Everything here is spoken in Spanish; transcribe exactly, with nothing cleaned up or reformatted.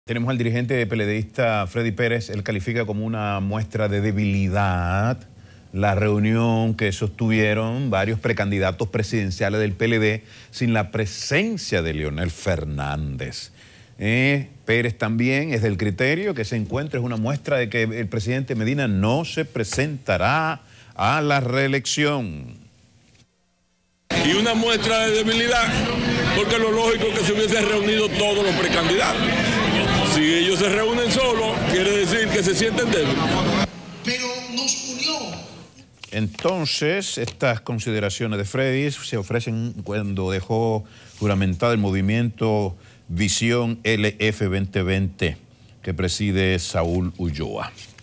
Tenemos al dirigente PLDista Freddy Pérez. Él califica como una muestra de debilidad la reunión que sostuvieron varios precandidatos presidenciales del P L D sin la presencia de Leonel Fernández. Eh, Pérez también es del criterio que ese encuentro es una muestra de que el presidente Medina no se presentará a la reelección. Y una muestra de debilidad, porque lo lógico es que se hubiesen reunido todos los precandidatos. Si ellos se reúnen solos, quiere decir que se sienten débiles. Pero nos unió. Entonces, estas consideraciones de Freddy se ofrecen cuando dejó juramentado el movimiento Visión L F veinte veinte que preside Saúl Ulloa.